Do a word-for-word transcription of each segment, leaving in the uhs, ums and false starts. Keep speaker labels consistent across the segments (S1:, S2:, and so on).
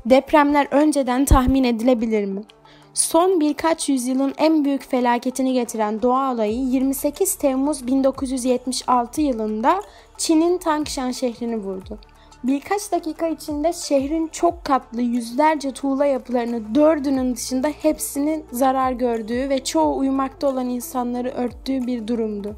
S1: Depremler önceden tahmin edilebilir mi? Son birkaç yüzyılın en büyük felaketini getiren doğa olayı yirmi sekiz Temmuz bin dokuz yüz yetmiş altı yılında Çin'in Tangshan şehrini vurdu. Birkaç dakika içinde şehrin çok katlı yüzlerce tuğla yapılarını dördünün dışında hepsinin zarar gördüğü ve çoğu uyumakta olan insanları örttüğü bir durumdu.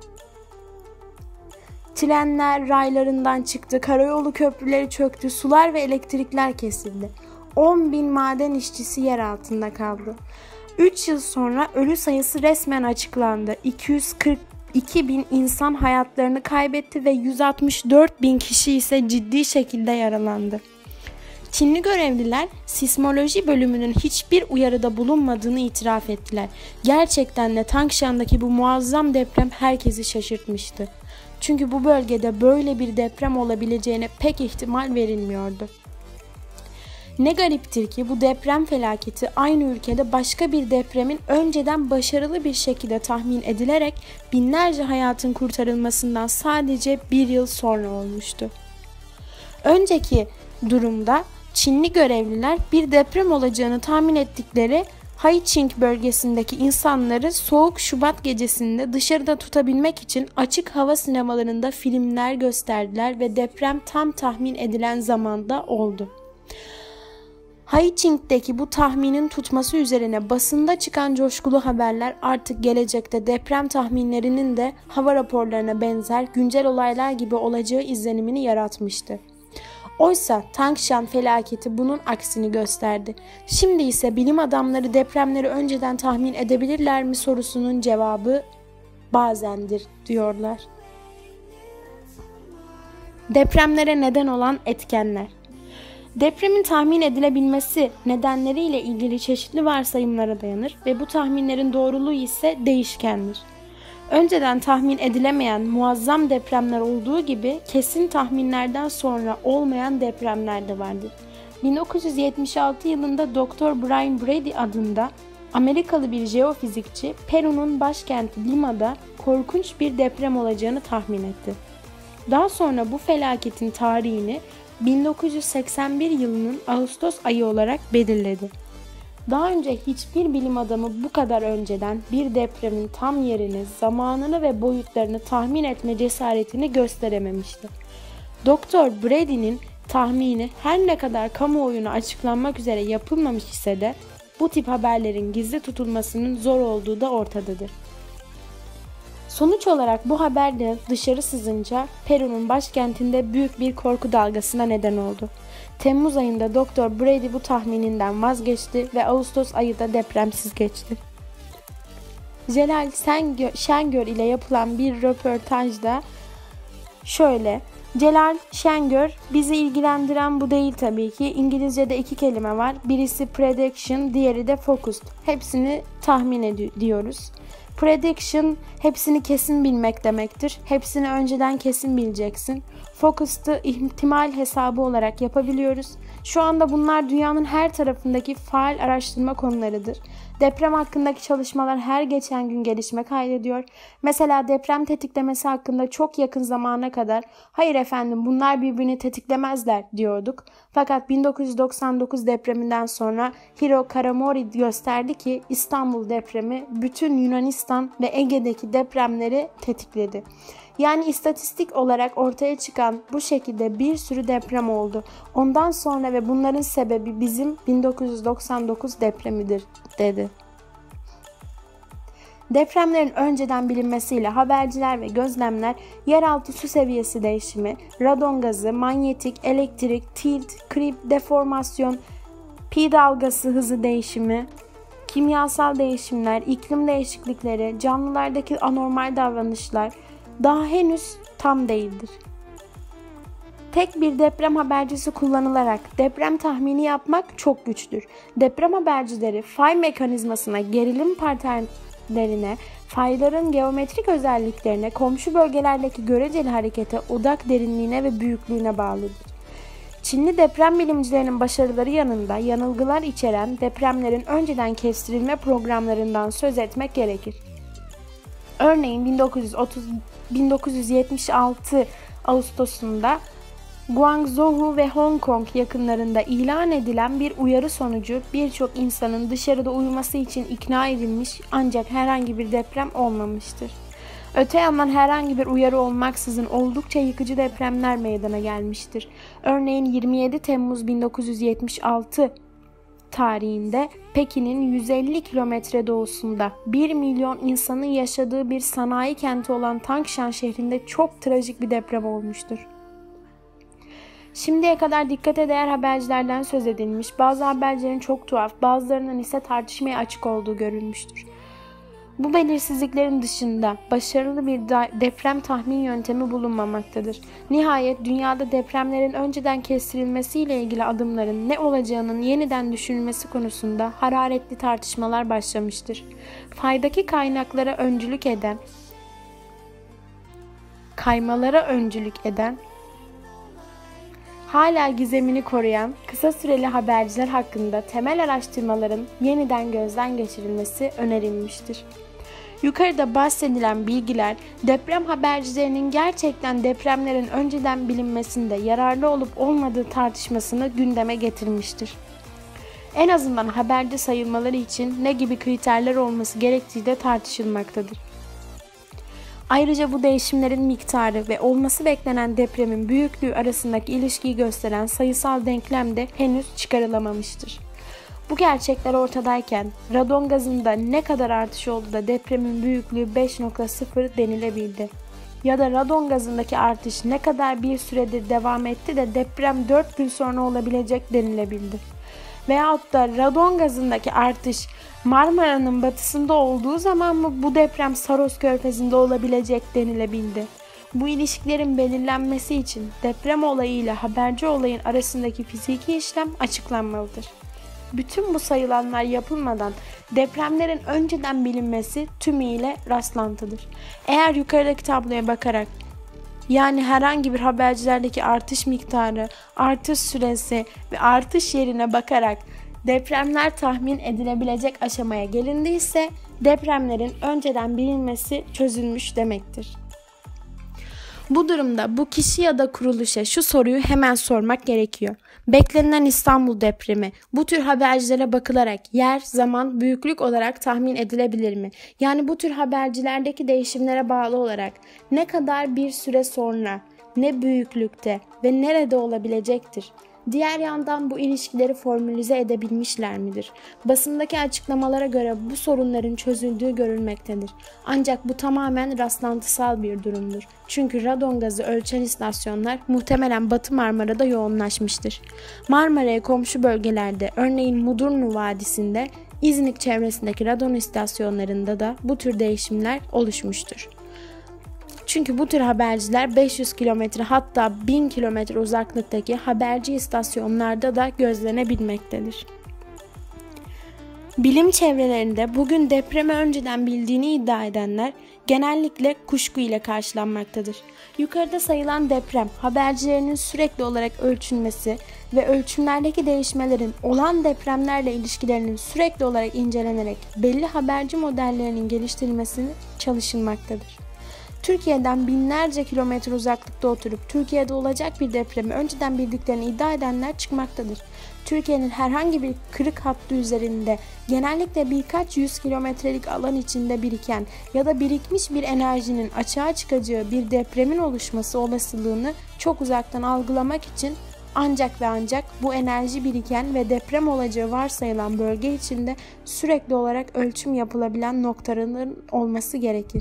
S1: Trenler raylarından çıktı, karayolu köprüleri çöktü, sular ve elektrikler kesildi. on bin maden işçisi yer altında kaldı. üç yıl sonra ölü sayısı resmen açıklandı. iki yüz kırk iki bin insan hayatlarını kaybetti ve yüz altmış dört bin kişi ise ciddi şekilde yaralandı. Çinli görevliler sismoloji bölümünün hiçbir uyarıda bulunmadığını itiraf ettiler. Gerçekten de Tangshan'daki bu muazzam deprem herkesi şaşırtmıştı. Çünkü bu bölgede böyle bir deprem olabileceğine pek ihtimal verilmiyordu. Ne gariptir ki bu deprem felaketi aynı ülkede başka bir depremin önceden başarılı bir şekilde tahmin edilerek binlerce hayatın kurtarılmasından sadece bir yıl sonra olmuştu. Önceki durumda Çinli görevliler bir deprem olacağını tahmin ettikleri Haiching bölgesindeki insanları soğuk Şubat gecesinde dışarıda tutabilmek için açık hava sinemalarında filmler gösterdiler ve deprem tam tahmin edilen zamanda oldu. Haiching'deki bu tahminin tutması üzerine basında çıkan coşkulu haberler artık gelecekte deprem tahminlerinin de hava raporlarına benzer güncel olaylar gibi olacağı izlenimini yaratmıştı. Oysa Tangshan felaketi bunun aksini gösterdi. Şimdi ise bilim adamları depremleri önceden tahmin edebilirler mi sorusunun cevabı bazendir diyorlar. Depremlere neden olan etkenler. Depremin tahmin edilebilmesi nedenleriyle ilgili çeşitli varsayımlara dayanır ve bu tahminlerin doğruluğu ise değişkendir. Önceden tahmin edilemeyen muazzam depremler olduğu gibi kesin tahminlerden sonra olmayan depremler de vardır. bin dokuz yüz yetmiş altı yılında doktor Brian Brady adında Amerikalı bir jeofizikçi Peru'nun başkenti Lima'da korkunç bir deprem olacağını tahmin etti. Daha sonra bu felaketin tarihini bin dokuz yüz seksen bir yılının Ağustos ayı olarak belirledi. Daha önce hiçbir bilim adamı bu kadar önceden bir depremin tam yerini, zamanını ve boyutlarını tahmin etme cesaretini gösterememişti. doktor Brady'nin tahmini her ne kadar kamuoyuna açıklanmak üzere yapılmamış ise de bu tip haberlerin gizli tutulmasının zor olduğu da ortadadır. Sonuç olarak bu haber de dışarı sızınca Peru'nun başkentinde büyük bir korku dalgasına neden oldu. Temmuz ayında doktor Brady bu tahmininden vazgeçti ve Ağustos ayı da depremsiz geçti. Celal Şengör ile yapılan bir röportajda şöyle: Celal Şengör, bizi ilgilendiren bu değil tabii ki. İngilizce'de iki kelime var. Birisi prediction, diğeri de focused. Hepsini tahmin ediyoruz. Prediction hepsini kesin bilmek demektir. Hepsini önceden kesin bileceksin. Focused'ı ihtimal hesabı olarak yapabiliyoruz. Şu anda bunlar dünyanın her tarafındaki faal araştırma konularıdır. Deprem hakkındaki çalışmalar her geçen gün gelişme kaydediyor. Mesela deprem tetiklemesi hakkında çok yakın zamana kadar hayır efendim bunlar birbirini tetiklemezler diyorduk. Fakat bin dokuz yüz doksan dokuz depreminden sonra Hiro Karamori gösterdi ki İstanbul depremi bütün Yunanistan ve Ege'deki depremleri tetikledi. Yani istatistik olarak ortaya çıkan bu şekilde bir sürü deprem oldu. Ondan sonra ve bunların sebebi bizim bin dokuz yüz doksan dokuz depremidir dedi. Depremlerin önceden bilinmesiyle haberciler ve gözlemler yeraltı su seviyesi değişimi, radon gazı, manyetik, elektrik, tilt, krip, deformasyon, pi dalgası hızı değişimi, kimyasal değişimler, iklim değişiklikleri, canlılardaki anormal davranışlar daha henüz tam değildir. Tek bir deprem habercisi kullanılarak deprem tahmini yapmak çok güçtür. Deprem habercileri fay mekanizmasına, gerilim paternlerine, fayların geometrik özelliklerine, komşu bölgelerdeki göreceli harekete, odak derinliğine ve büyüklüğüne bağlıdır. Çinli deprem bilimcilerinin başarıları yanında yanılgılar içeren depremlerin önceden kestirilme programlarından söz etmek gerekir. Örneğin bin dokuz yüz otuz bin dokuz yüz yetmiş altı Ağustos'unda Guangzhou ve Hong Kong yakınlarında ilan edilen bir uyarı sonucu birçok insanın dışarıda uyuması için ikna edilmiş ancak herhangi bir deprem olmamıştır. Öte yandan herhangi bir uyarı olmaksızın oldukça yıkıcı depremler meydana gelmiştir. Örneğin yirmi yedi Temmuz bin dokuz yüz yetmiş altı tarihinde Pekin'in yüz elli kilometre doğusunda bir milyon insanın yaşadığı bir sanayi kenti olan Tangshan şehrinde çok trajik bir deprem olmuştur. Şimdiye kadar dikkate değer habercilerden söz edilmiş, bazı habercilerin çok tuhaf, bazılarının ise tartışmaya açık olduğu görülmüştür. Bu belirsizliklerin dışında başarılı bir deprem tahmin yöntemi bulunmamaktadır. Nihayet dünyada depremlerin önceden kestirilmesiyle ilgili adımların ne olacağının yeniden düşünülmesi konusunda hararetli tartışmalar başlamıştır. Faydaki kaynaklara öncülük eden, kaymalara öncülük eden, hala gizemini koruyan kısa süreli haberciler hakkında temel araştırmaların yeniden gözden geçirilmesi önerilmiştir. Yukarıda bahsedilen bilgiler deprem habercilerinin gerçekten depremlerin önceden bilinmesinde yararlı olup olmadığı tartışmasını gündeme getirmiştir. En azından haberci sayılmaları için ne gibi kriterler olması gerektiği de tartışılmaktadır. Ayrıca bu değişimlerin miktarı ve olması beklenen depremin büyüklüğü arasındaki ilişkiyi gösteren sayısal denklem de henüz çıkarılamamıştır. Bu gerçekler ortadayken radon gazında ne kadar artış oldu da depremin büyüklüğü beş nokta sıfır denilebildi? Ya da radon gazındaki artış ne kadar bir süredir devam etti de deprem dört gün sonra olabilecek denilebildi? Veyahut da radon gazındaki artış Marmara'nın batısında olduğu zaman mı bu deprem Saros Körfezi'nde olabilecek denilebildi? Bu ilişkilerin belirlenmesi için deprem olayı ile haberci olayın arasındaki fiziki işlem açıklanmalıdır. Bütün bu sayılanlar yapılmadan depremlerin önceden bilinmesi tümüyle rastlantıdır. Eğer yukarıdaki tabloya bakarak, yani herhangi bir habercilerdeki artış miktarı, artış süresi ve artış yerine bakarak depremler tahmin edilebilecek aşamaya gelindiyse depremlerin önceden bilinmesi çözülmüş demektir. Bu durumda bu kişi ya da kuruluşa şu soruyu hemen sormak gerekiyor. Beklenilen İstanbul depremi bu tür habercilere bakılarak yer, zaman, büyüklük olarak tahmin edilebilir mi? Yani bu tür habercilerdeki değişimlere bağlı olarak ne kadar bir süre sonra, ne büyüklükte ve nerede olabilecektir? Diğer yandan bu ilişkileri formülize edebilmişler midir? Basındaki açıklamalara göre bu sorunların çözüldüğü görülmektedir. Ancak bu tamamen rastlantısal bir durumdur. Çünkü radon gazı ölçen istasyonlar muhtemelen Batı Marmara'da yoğunlaşmıştır. Marmara'ya komşu bölgelerde, örneğin Mudurnu Vadisi'nde, İznik çevresindeki radon istasyonlarında da bu tür değişimler oluşmuştur. Çünkü bu tür haberciler beş yüz kilometre hatta bin kilometre uzaklıktaki haberci istasyonlarda da gözlenebilmektedir. Bilim çevrelerinde bugün depremi önceden bildiğini iddia edenler genellikle kuşku ile karşılanmaktadır. Yukarıda sayılan deprem habercilerinin sürekli olarak ölçülmesi ve ölçümlerdeki değişmelerin olan depremlerle ilişkilerinin sürekli olarak incelenerek belli haberci modellerinin geliştirilmesini çalışılmaktadır. Türkiye'den binlerce kilometre uzaklıkta oturup Türkiye'de olacak bir depremi önceden bildiklerini iddia edenler çıkmaktadır. Türkiye'nin herhangi bir kırık hattı üzerinde genellikle birkaç yüz kilometrelik alan içinde biriken ya da birikmiş bir enerjinin açığa çıkacağı bir depremin oluşması olasılığını çok uzaktan algılamak için ancak ve ancak bu enerji biriken ve deprem olacağı varsayılan bölge içinde sürekli olarak ölçüm yapılabilen noktaların olması gerekir.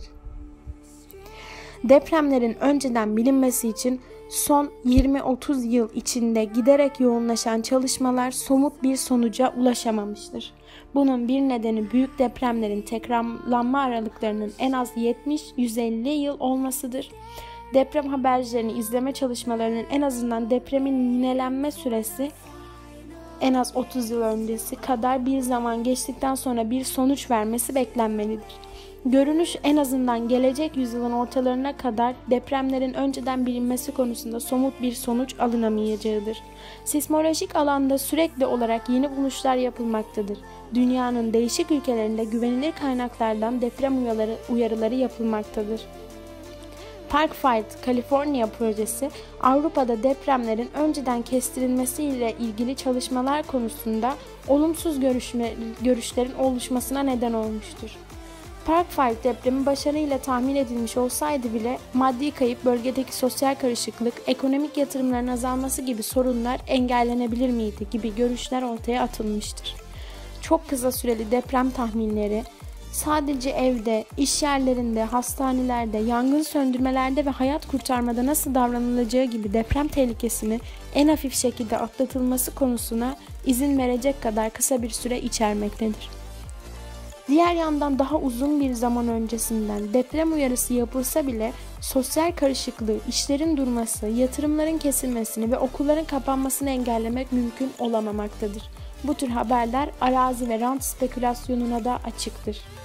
S1: Depremlerin önceden bilinmesi için son yirmi otuz yıl içinde giderek yoğunlaşan çalışmalar somut bir sonuca ulaşamamıştır. Bunun bir nedeni büyük depremlerin tekrarlanma aralıklarının en az yetmiş yüz elli yıl olmasıdır. Deprem habercilerini izleme çalışmalarının en azından depremin yinelenme süresi en az otuz yıl öncesi kadar bir zaman geçtikten sonra bir sonuç vermesi beklenmelidir. Görünüş en azından gelecek yüzyılın ortalarına kadar depremlerin önceden bilinmesi konusunda somut bir sonuç alınamayacağıdır. Sismolojik alanda sürekli olarak yeni buluşlar yapılmaktadır. Dünyanın değişik ülkelerinde güvenilir kaynaklardan deprem uyarıları, uyarıları yapılmaktadır. Parkfield, Kaliforniya projesi Avrupa'da depremlerin önceden kestirilmesiyle ilgili çalışmalar konusunda olumsuz görüşme, görüşlerin oluşmasına neden olmuştur. Parkfield depremi başarıyla tahmin edilmiş olsaydı bile maddi kayıp, bölgedeki sosyal karışıklık, ekonomik yatırımların azalması gibi sorunlar engellenebilir miydi gibi görüşler ortaya atılmıştır. Çok kısa süreli deprem tahminleri, sadece evde, iş yerlerinde, hastanelerde, yangın söndürmelerde ve hayat kurtarmada nasıl davranılacağı gibi deprem tehlikesini en hafif şekilde atlatılması konusuna izin verecek kadar kısa bir süre içermektedir. Diğer yandan daha uzun bir zaman öncesinden deprem uyarısı yapılsa bile sosyal karışıklığı, işlerin durması, yatırımların kesilmesini ve okulların kapanmasını engellemek mümkün olamamaktadır. Bu tür haberler arazi ve rant spekülasyonuna da açıktır.